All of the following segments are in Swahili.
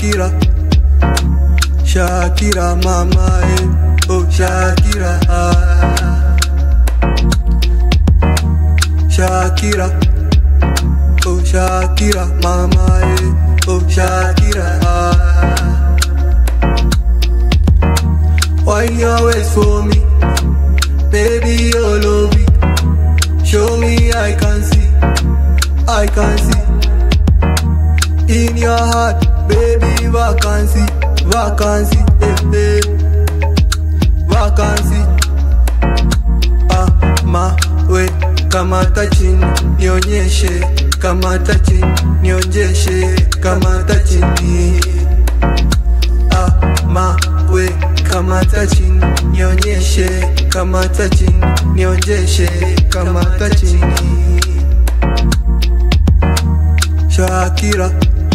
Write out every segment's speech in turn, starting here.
Shakira, Shakira mama oh Shakira, Shakira, oh Shakira mama oh Shakira. Why you always for me, baby all over it. Show me I can see, I can see. In your heart, baby, vacancy, vacancy, vacancy. Mawe, kamata chini, nionyeshe, kamata chini, nionyeshe, kamata chini. Mawe, kamata chini, nionyeshe, kamata chini, nionyeshe, kamata chini. Shakira,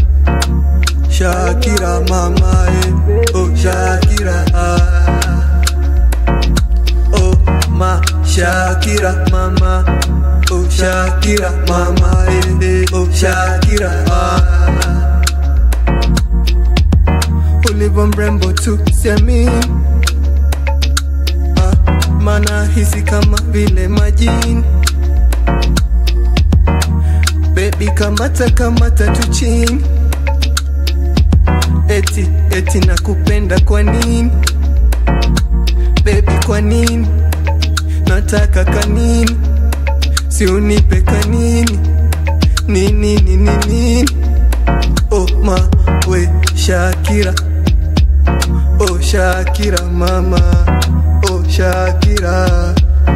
Shakira mama oh Shakira, oh ma Shakira mama oh Shakira mama oh Shakira. Ulivyo mrembo tu siami, mana hisi kama vile majini. Baby kamata kamata tu chini, eti nakupenda kwa nini? Baby kwa nini? Nataka kanini? Si unipe kanini? Nini? Oh ma we Shakira, oh Shakira mama, oh Shakira.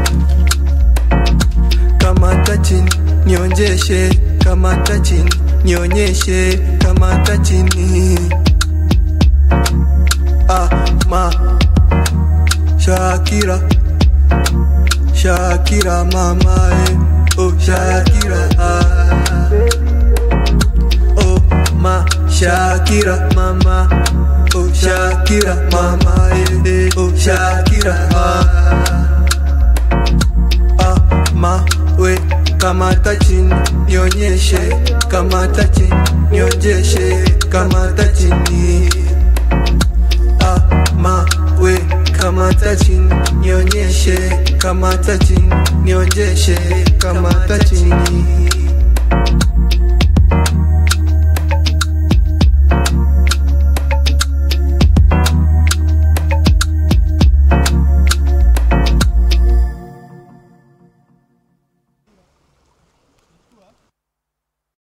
Kamata chini, nionyeshe, kamata chini, nionyeshe, kamata chini. Ma Shakira, Shakira mama oh Shakira, oh ma Shakira mama oh Shakira mama oh Shakira. Ma we kamata chini, nionyeshe, kamata chini, nionyeshe, kamata chini. We kamata chini, nionyeshe, kamata chini, nionyeshe, kamata chini.